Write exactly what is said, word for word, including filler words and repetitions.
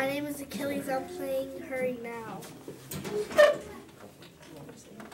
My name is Achilles. I'm playing Hurry Now.